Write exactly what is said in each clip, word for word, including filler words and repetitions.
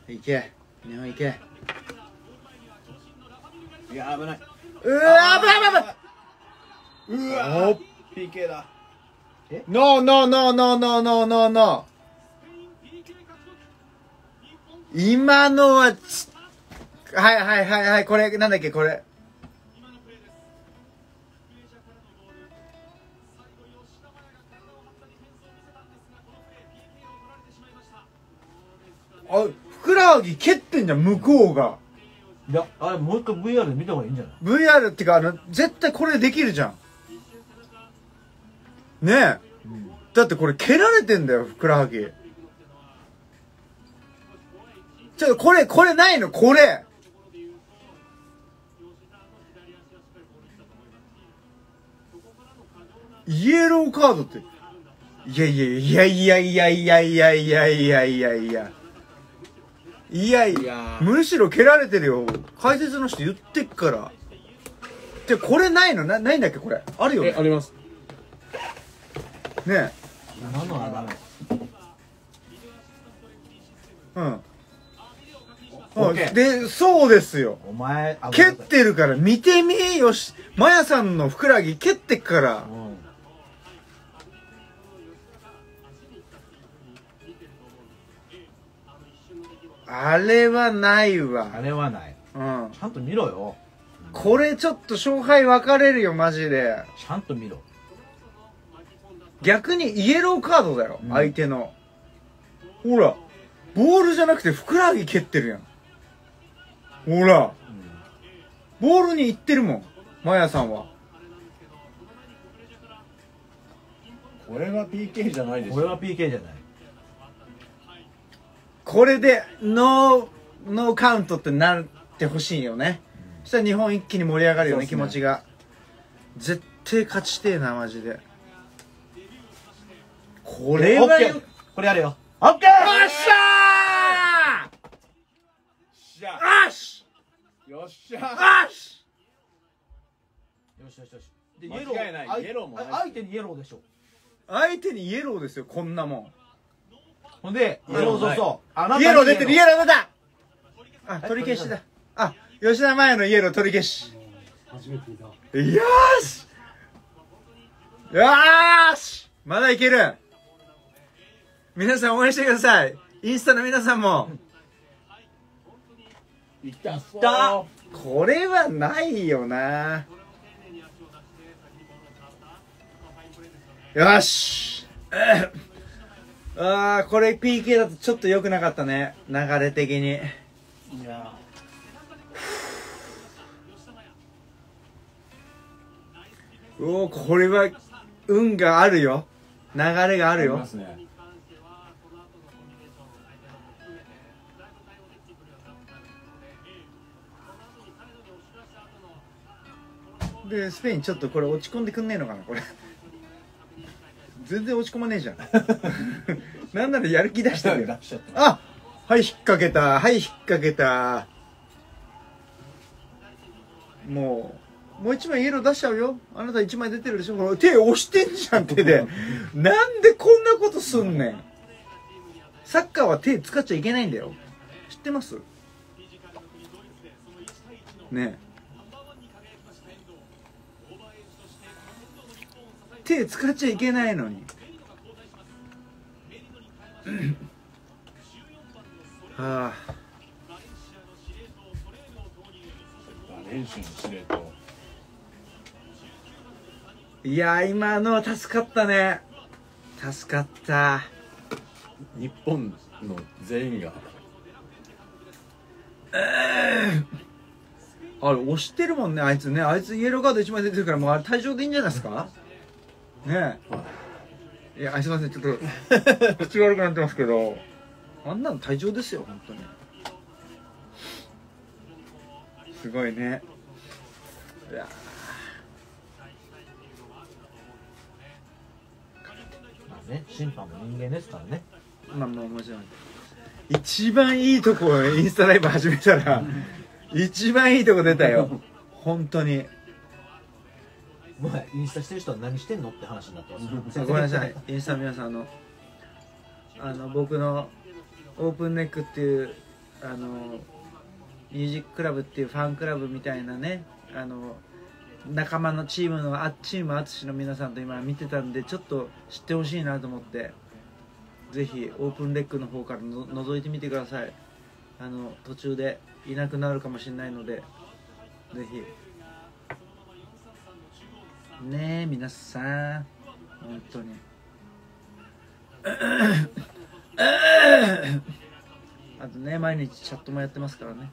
いけ日本いけ。 いや危ない。 うわ危ない危ないうわ ピーケー だ。 え ノーノーノーノーノーノーノーノー。今のはつはいはいはいはい、これなんだっけこれ。あ、ふくらはぎ蹴ってんじゃん向こうが。 いや、あれもう一回 ブイアール で見た方がいいんじゃない？ ブイアール ってかあの絶対これできるじゃんねえ、うん、だってこれ蹴られてんだよふくらはぎ。ちょっとこれこれないのこれ。イエローカードって、いやいやいやいやいやいやいやいやいやいやいやいやいや、むしろ蹴られてるよ。解説の人言ってっから。でこれないのな、ないんだっけこれ。あるよね。 ありますねえ。 今のはダメ。 うん、うん、でそうですよ。 お前蹴ってるから見てみーよし。マヤさんのふくらはぎ蹴ってっから、うん、あれはないわ。 あれはない。うん。ちゃんと見ろよ。 これちょっと勝敗分かれるよマジで。 ちゃんと見ろ。 逆にイエローカードだよ、うん、相手の。ほらボールじゃなくてふくらはぎ蹴ってるやん。ほら、うん、ボールに行ってるもんマヤさんは。 これは ピーケー じゃないでしょ。 これは ピーケー じゃない。 これでノーノーカウントってなってほしいよね、うん、そしたら日本一気に盛り上がるよね、気持ちが。絶対勝ちてえなマジで。これはよ、 これやるよ。オッケー。 よっしゃー。よしよっしゃー。よしよしよしよし。でイエロー、 間違いない。イエローも相手にイエローでしょ。 相手にイエローですよこんなもん。 ほんでイエロー、そうそう、 イエロー出てる、イエロー出た。あ、取り消しだ。あ、吉田麻也のイエロー取り消し。初めて見た。よーしよーし、まだいける。皆さん応援してください。インスタの皆さんも。 いったっこれはないよな。よしあー、これ ピーケー だとちょっと良くなかったね、流れ的に。いやおお、これは運があるよ、流れがあるよ。ありますね。でスペインちょっとこれ落ち込んでくんねえのかなこれ全然落ち込まねえじゃんなんならやる気出してるよあ、はい引っ掛けた、はい引っ掛けた。もうもう一枚イエロー出しちゃうよ。あなた一枚出てるでしょ。この手押してんじゃん手でなんでこんなことすんねん。サッカーは手使っちゃいけないんだよ、知ってますねえ。手使っちゃいけないのにはあ、 練習の司令塔。 いや今のは助かったね、助かった。 日本の全員があれ押してるもんねあいつね。あいつイエローカードいちまい出てるからもうあれ退場でいいんじゃないですかねえ。いやすいませんちょっと口悪くなってますけど、あんなの退場ですよ本当に。すごいね。いやまあね、審判も人間ですからね。 まあまあもちろん一番いいとこインスタライブ始めたら一番いいとこ出たよ本当に。 もうインスタしてる人は何してんのって話になってます。 ごめんなさいインスタの皆さん、あのあの僕のオープンネックっていうあのミュージッククラブっていうファンクラブみたいなね、あの仲間のチームのあチーム淳の皆さんと今見てたんで、ちょっと知ってほしいなと思って、ぜひオープンレックの方からの覗いてみてください。あの途中でいなくなるかもしれないので、ぜひねえ皆さん本当にあとね、毎日チャットもやってますからね。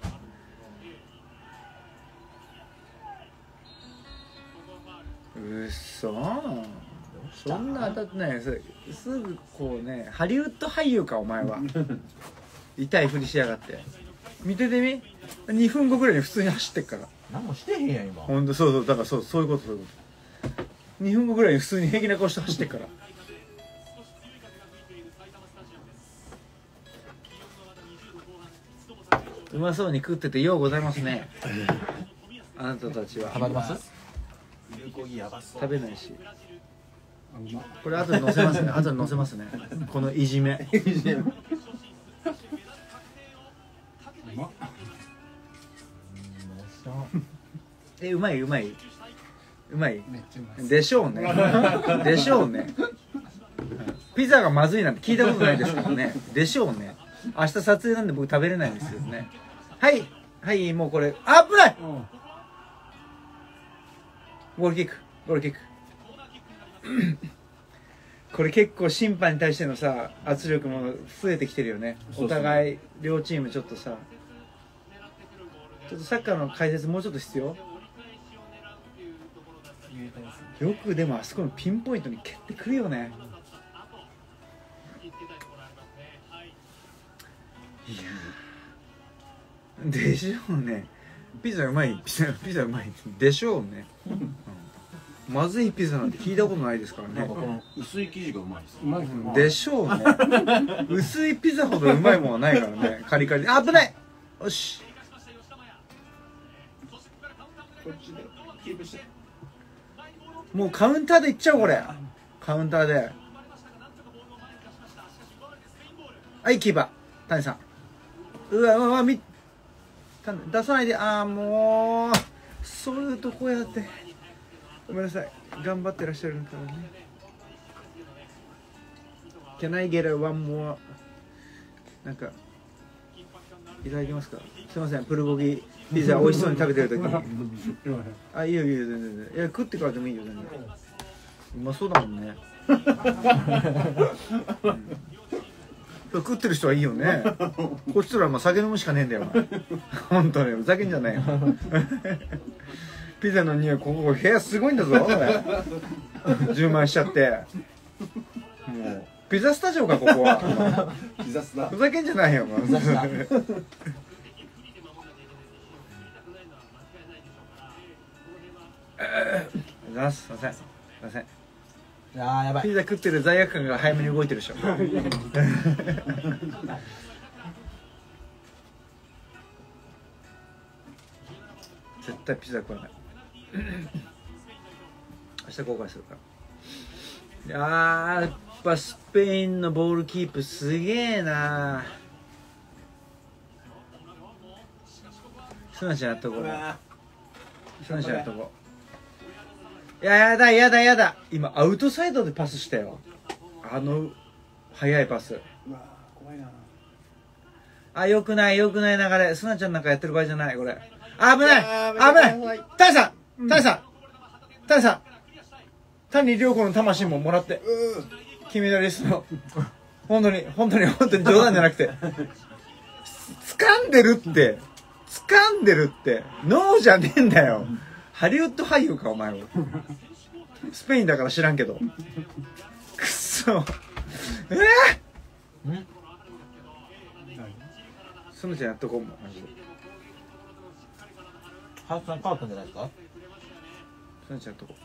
うっそー、そんな当たってない。すすぐこうね、ハリウッド俳優かお前は痛いふりしやがって。見ててみ、にふんごぐらいに普通に走ってっから。 何もしてへんやん今。 ほんとそうそう、だからそうそういうことそういうことにふんごぐらいに普通に平気な顔して走ってっから。うまそうに食っててようございますねあなたたちは。 食べます？ 食べないし、これ後で載せますね。後で載せますね、このいじめえ、うまいうまいうまいでしょうねでしょうね。ピザがまずいなんて聞いたことないですからね。でしょうね。明日撮影なんで僕食べれないんですけどね。はいはい、もうこれあ危ない、ゴールキックゴールキックこれ結構審判に対してのさ圧力も増えてきてるよね。お互い両チームちょっとさ、ちょっとサッカーの解説もうちょっと必要。よくでもあそこのピンポイントに蹴ってくるよね。いやでしょうね。ピザうまい、ピザピザうまいでしょうね、うん、まずいピザなんて聞いたことないですからね。 この薄い生地がうまいです。うまいですね。 でしょうね薄いピザほどうまいものはないからね。カリカリ。あ、危ない。よし、 こっちでキープして。 もうカウンターでいっちゃおうこれ。カウンターで。はいキーパー谷さん。うわうわうわ、み出さないで。ああもうそういうとこやって。ごめんなさい、頑張ってらっしゃるからね。 Can I get a one more なんかいただけますか。すいません、プルコギピザ美味しそうに食べてる時にあ、いいよいいよ全然。いや食ってからでもいいよ全然。うまそうだもんね、うん、食ってる人はいいよね。こっちとらまあ酒飲むしかねえんだよ本当にふざけんじゃないよピザの匂い、ここ部屋すごいんだぞ充満しちゃって。もうピザスタジオかここはピザスタふざけんじゃないよもう。 ピザスタすいませんすいません。 あーやばい。 ピザ食ってる罪悪感が早めに動いてるでしょ絶対ピザ食わない明日後悔するから。いやーやっぱスペインのボールキープすげえな。すなちゃんやっとこう。すなちゃんやっとこう。いややだやだやだ、今アウトサイドでパスしたよ。あの速いパス。 うわ怖いな。 あ、よくないよくない流れ。すなちゃんなんかやってる場合じゃないこれ。あ、危ない危ない。谷さん谷さん谷さん谷亮子の魂ももらって、金メダリストの本当に本当に本当に冗談じゃなくて掴んでるって掴んでるってノーじゃねえんだよ。ハリウッド俳優かお前は。スペインだから知らんけど。くっそええー、そのちゃんやっとこうもマジで。 ハーフさん変わったんじゃないですか。 そのちゃんやっとこ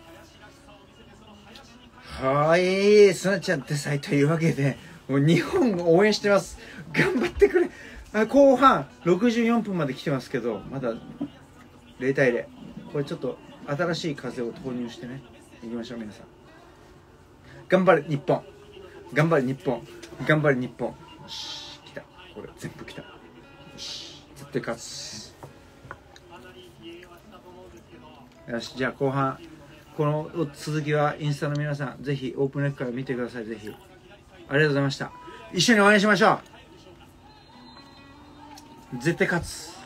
う。はーい、そのちゃんってさいというわけでもう日本を応援してます。頑張ってくれ。あ、後半ろくじゅうよんぷんまで来てますけどまだゼロたいゼロ。これちょっと新しい風を投入してねいきましょう皆さん。頑張れ日本頑張れ日本頑張れ日本。よし来た、これ全部来た。 絶対勝つ。よし、じゃあ後半この続きはインスタの皆さんぜひオープンレックから見てください。ぜひありがとうございました。一緒に応援しましょう。絶対勝つ。